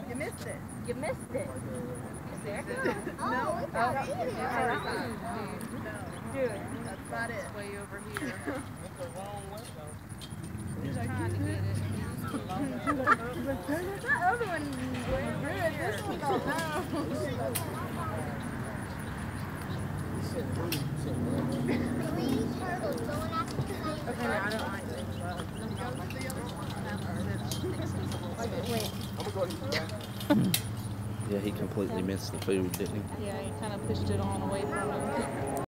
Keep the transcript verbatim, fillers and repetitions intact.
You missed it. You missed it. Is there? No. Oh, it's not it. Dude, That's not it. Way over here. That's the wrong way though. He's trying to get it. That other one went good. This one don't know. okay, no, I don't like this. Wait. I'm gonna go. Yeah, he completely missed the food, didn't he? Yeah, he kind of pushed it on away from him.